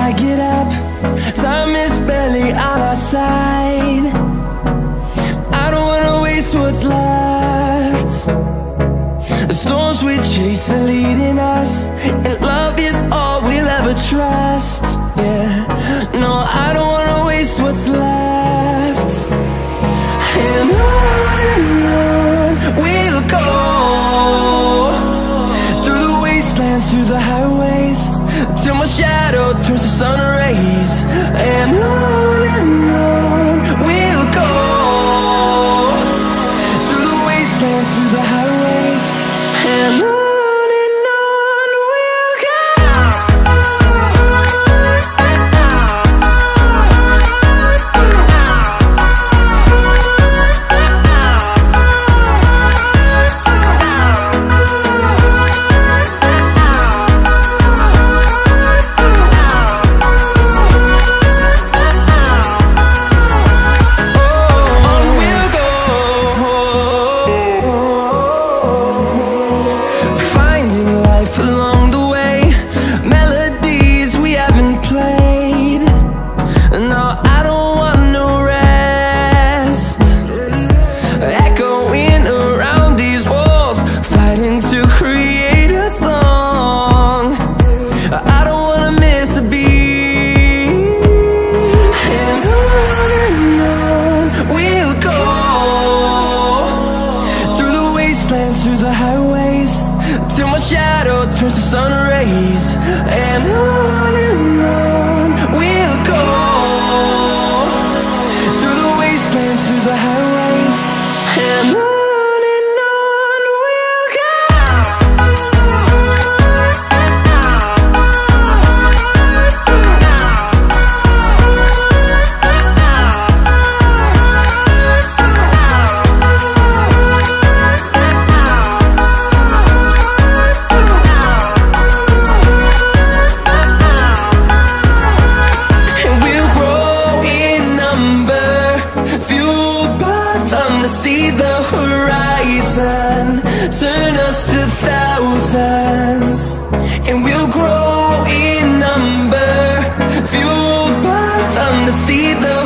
I get up, time is barely on our side. I don't wanna waste what's left. The storms we chase are leading us, and love is all we'll ever trust. Yeah, no, I don't wanna waste what's left. And on we'll go, through the wastelands, through the highways, till my shadow turns to sun rays. And on we'll go, through the wastelands, through the highways, and on. Through the highways, till my shadow turns to sun rays. And on we'll go, through the wastelands, through the highways, and on. See the horizon turn us to thousands, and we'll grow in number, fueled by them to see the